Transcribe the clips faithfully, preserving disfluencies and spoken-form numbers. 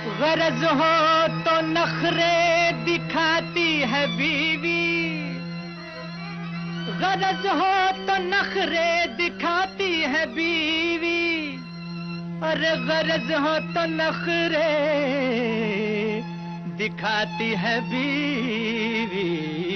गरज हो तो नखरे दिखाती है बीवी, गरज हो तो नखरे दिखाती है बीवी, अरे गरज हो तो नखरे दिखाती है बीवी।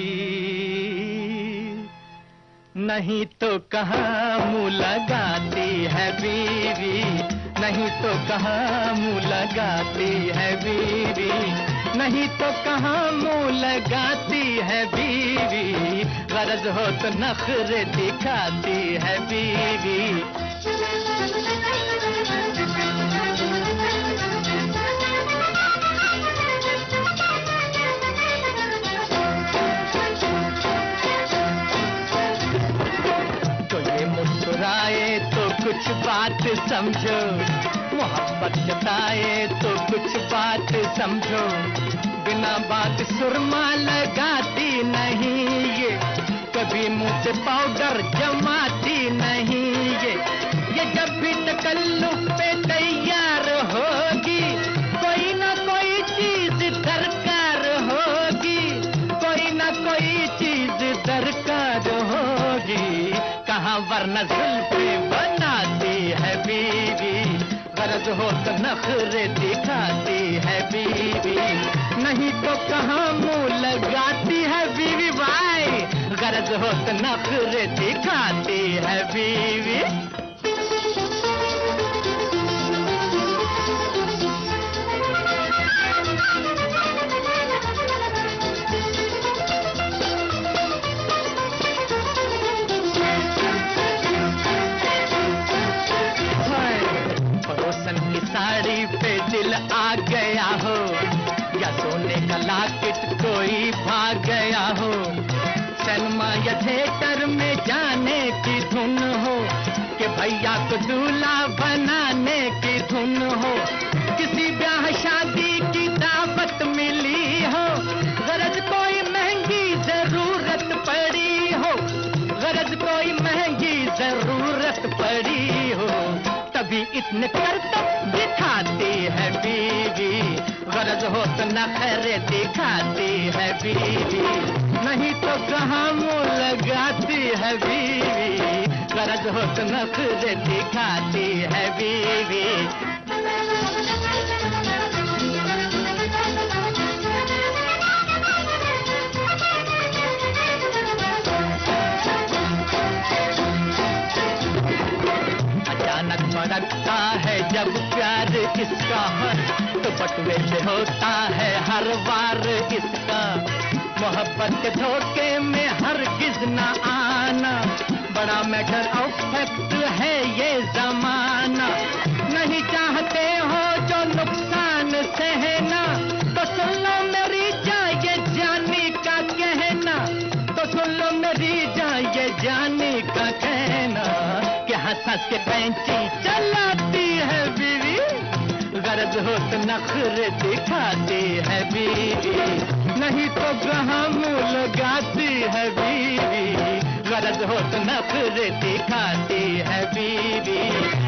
नहीं तो कहाँ मुँह लगाती है बीवी, नहीं तो कहाँ मुँह लगाती है बीवी, नहीं तो कहाँ मुँह लगाती है बीवी, गरज हो तो नखरे दिखाती है बीवी। तो कुछ बात समझो, मोहब्बत जताए तो कुछ बात समझो, बिना बात सुरमा लगाती नहीं ये, कभी मुंह से पाउडर जमाती नहीं ये, ये जब भी तकल्लुफ पे तैयार होगी, कोई ना कोई चीज दरकार होगी, कोई ना कोई चीज दरकार होगी, कहाँ वरना जुल्फे बनाती है बीवी, गरज हो तो नखरे दिखाती है बीवी, नहीं तो कहाँ मुँह लगाती है बीवी भाई, गरज हो तो नखरे दिखाती है बीवी। साड़ी पे दिल आ गया हो, या सोने का लॉकेट कोई भाग गया हो, सिनेमा या थिएटर में जाने की धुन हो, कि भैया को दूल्हा बनाने की धुन हो, किसी ब्याह शादी की दावत मिली हो, गरज कोई महंगी जरूरत पड़ी हो, गरज कोई महंगी जरूरत पड़ी हो, तभी इतने करतब दिखाती है बीवी, गरज हो तो नखरे दिखाती है बीवी, नहीं तो कहाँ मुँह लगाती है बीवी, गरज हो तो नखरे दिखाती है बीवी। भड़कता है जब प्यार इसका, तो बटुए से होता है हर बार इसका, मोहब्बत के धोखे में हरगिज़ न आना, बड़ा मैटर ऑफ फैक्ट है ये जमाना, नहीं चाहते हो जो नुकसान सहना, तो सुन लो मेरी जाए जाने का कहना, तो सुन लो मेरी जाए जाने का कहना, हंस हंस के पैंची चलाती है बीवी, गरज हो तो नखरे दिखाती है बीवी, नहीं तो कहाँ मुँह लगाती है बीवी, गरज हो तो नखरे दिखाती है बीवी।